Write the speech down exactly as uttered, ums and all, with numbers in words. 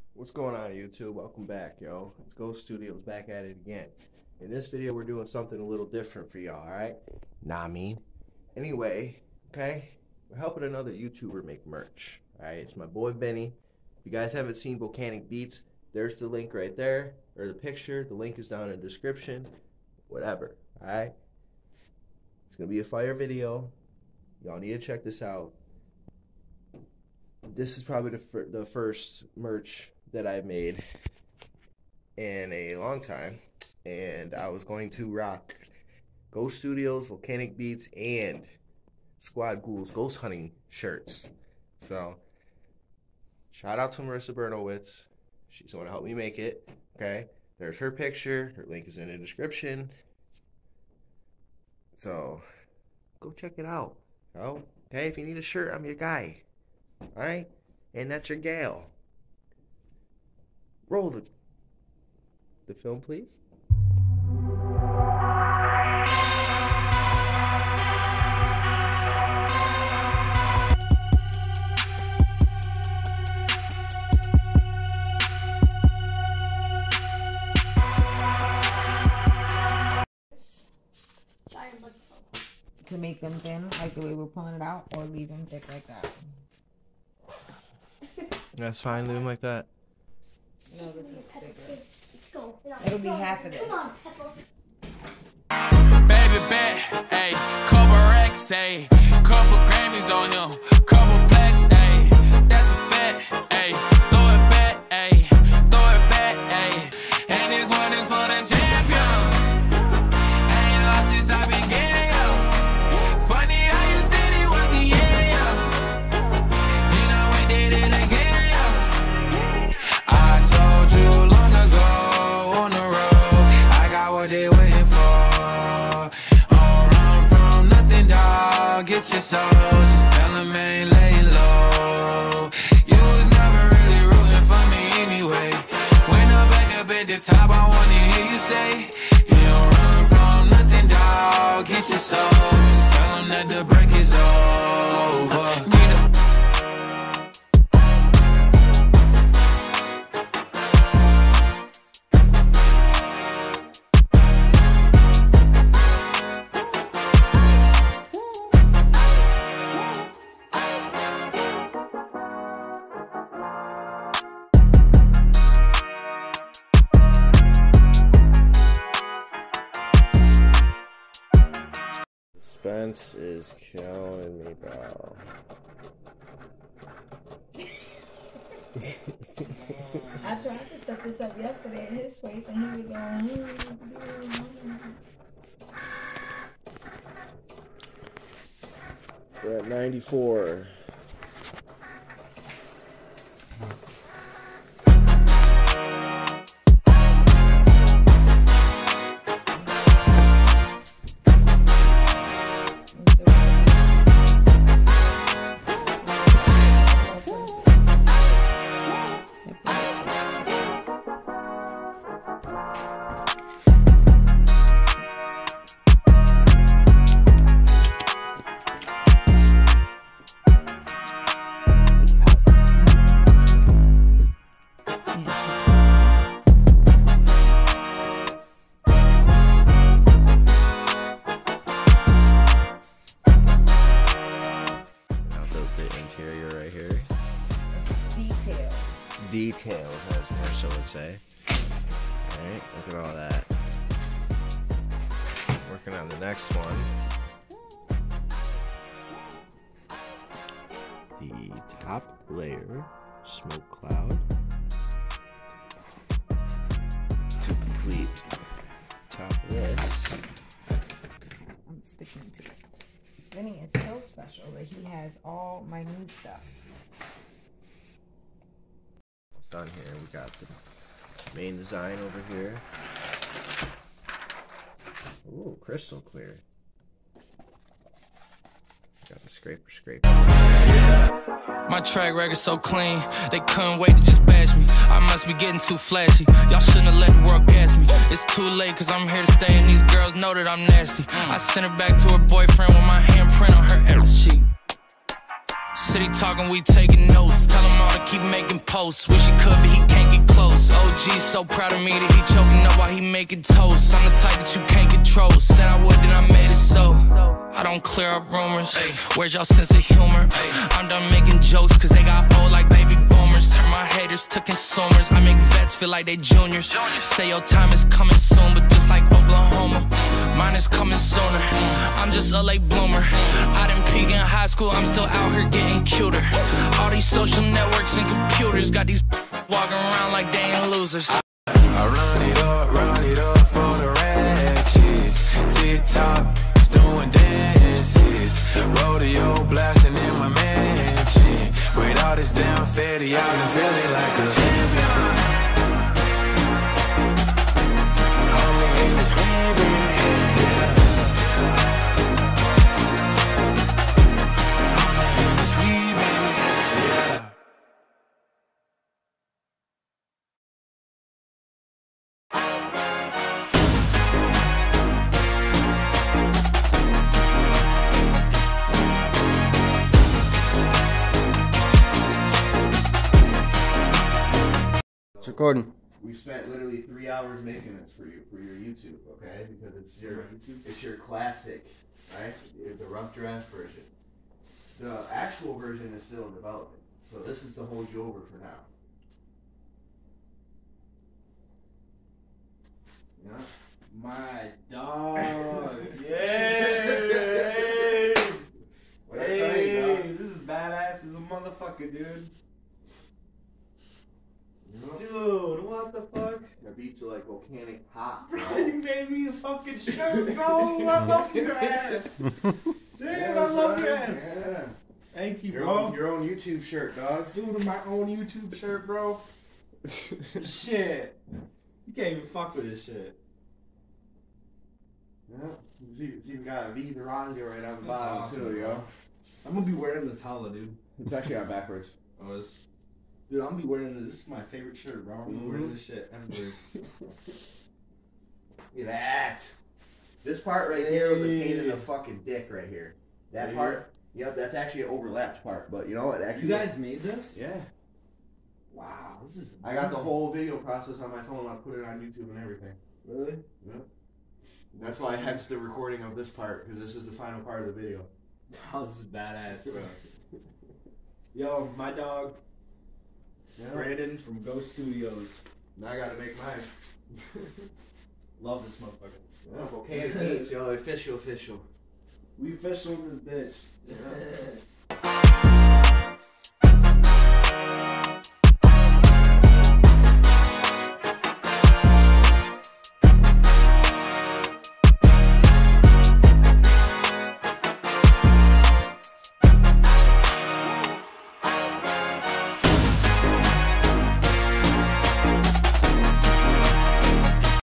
What's going on, YouTube? Welcome back, yo. It's Ghost Studios back at it again. In this video, we're doing something a little different for y'all, alright? Nah, I mean. Anyway, okay? We're helping another YouTuber make merch, alright? It's my boy Benny. If you guys haven't seen Volcanic Beats, there's the link right there, or the picture. The link is down in the description. Whatever, alright? It's gonna be a fire video. Y'all need to check this out. This is probably the, fir the first merch that I've made in a long time, and I was going to rock Ghost Studios, Volcanic Beats, and Squad Ghouls ghost hunting shirts. So shout out to Marissa Bernowitz. She's the one to help me make it. Okay, there's her picture. Her link is in the description. So go check it out. Oh, okay, if you need a shirt, I'm your guy. All right, and that's your gal. Roll the the film, please. To make them thin, like the way we're pulling it out, or leave them thick like that. That's fine. Leave them like that. No, this is bigger. It'll be half of this. Come on, Peppa. Baby bet, ayy, couple racks, ayy, couple Grammys on him, couple blacks, ayy, that's a fact, ayy, throw it back, ayy, throw it back, ayy, and this one is for the champion. I ain't lost since I began, yo. Funny how you said it was the end, yo. Then I went did it again, yo. I told you long ago on the road, I got what they waiting for. Don't run from nothing, dog. Get your soul, just tell them ain't laying low. You was never really rooting for me anyway. When I'm back up at the top, I wanna hear you say, you don't run from nothing, dog. Get your soul, just tell them that the break is over. Get up. Spence is killing me, bro. I tried to set this up yesterday at his place, and he was on. We're at ninety-four. Interior right here. Details. Details, as Marissa would say. Alright, look at all that. Working on the next one. The top layer, smoke cloud. To complete top of this. I'm sticking to it. Vinny is so special that he has all my new stuff. It's done here. We got the main design over here. Ooh, crystal clear. Got the scraper scraper. My track record so clean, they couldn't wait to just bash me. I must be getting too flashy. Y'all shouldn't have let the world gas me. It's too late cause I'm here to stay and these girls know that I'm nasty. I sent her back to her boyfriend with my handprint on her ass sheet. City talking, we taking notes. Tell him all to keep making posts. Wish he could, but he can't get close. O G so proud of me that he choking up while he making toast. I'm the type that you can't control. Said I would, then I made it so. I don't clear up rumors. Ay, where's y'all sense of humor? Ay, I'm done making jokes cause they got old like baby boomers. Turn my haters to consumers. I make vets feel like they juniors. Say your time is coming soon, but just like Oklahoma, mine is coming sooner. I'm just a late bloomer. I didn't peak in high school, I'm still out here getting cuter. All these social networks and computers got these walking around like they ain't losers. I run it up, run it up for the ratchets. TikTok, doing dances. Rodeo blasting in my mansion. With all this damn fatty, I've been feeling like a champion. Only in this way, baby. Recording. We spent literally three hours making this for you, for your YouTube, okay? Because it's your it's your classic, right? The rough draft version. The actual version is still in development, so this is to hold you over for now. Yeah. My dog. Yay! What I Hey, tell you, dog? this is badass as a motherfucker, dude. You know? Dude, what the fuck? I beat you like volcanic hot. Bro, you made me a fucking shirt, bro. I love your ass. Damn, I love your ass. Yeah. Thank you, Your bro. own, your own YouTube shirt, dog. Dude, my own YouTube shirt, bro. Shit. You can't even fuck with this shit. Yeah. It's even, it's even got a V Duranga right on the That's bottom awesome, too, yo. bro. I'm gonna be wearing this hella, dude. It's actually on backwards. Oh, it's... Dude, I'm gonna be wearing this. This is my favorite shirt, bro. I'm gonna be Mm-hmm. wearing this shit everywhere. Look at that. This part right here was a pain in the Hey. fucking dick right here. That Right part, yep, that's actually an overlapped part. But you know what? Actually, You guys made this? yeah. Wow, this is. I got the amazing. whole video process on my phone. I put it on YouTube and everything. Really? Yep. That's why, hence the recording of this part, because this is the final part of the video. Oh, this is badass, bro. Yo, my dog, Yeah. Brandon from Ghost Studios. Now I gotta make mine. Love this motherfucker. Yeah, volcanic paints, yo, official, official. We official in this bitch. Yeah.